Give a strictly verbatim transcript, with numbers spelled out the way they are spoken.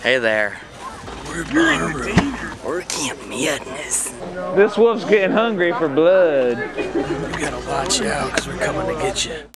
Hey there. We're Barbara. We're Camp Madness. This wolf's getting hungry for blood. You gotta watch out, because we're coming to get you.